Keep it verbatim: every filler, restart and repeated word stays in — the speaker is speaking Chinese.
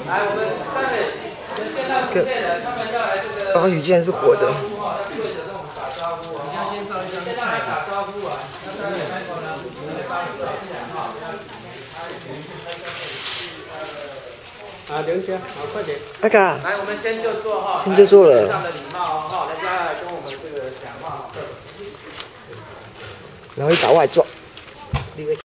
来，我们三位，我们见到前面的，他们要来这个。 鲍鱼竟然是活的。 跪着跟我们打招呼啊！先先照一张先让来打招呼啊！那三位开口呢？我们帮助老师讲哈。啊，刘轩，好，快点。 阿卡。 来，我们先就坐哈。 先就坐了。 非常的礼貌哈，大家来跟我们这个讲话。 然后一打外撞。